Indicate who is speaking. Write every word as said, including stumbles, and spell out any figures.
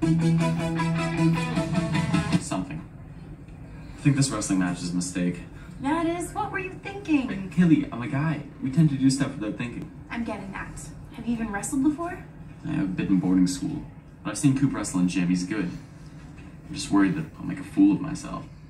Speaker 1: Something. I think this wrestling match is a mistake.
Speaker 2: Yeah, it is. What were you thinking?
Speaker 1: Hey, Kelly, I'm a guy. We tend to do stuff without thinking.
Speaker 2: I'm getting that. Have you even wrestled before?
Speaker 1: I have a bit in boarding school, but I've seen Coop wrestle in gym. He's good. I'm just worried that I'll make a fool of myself.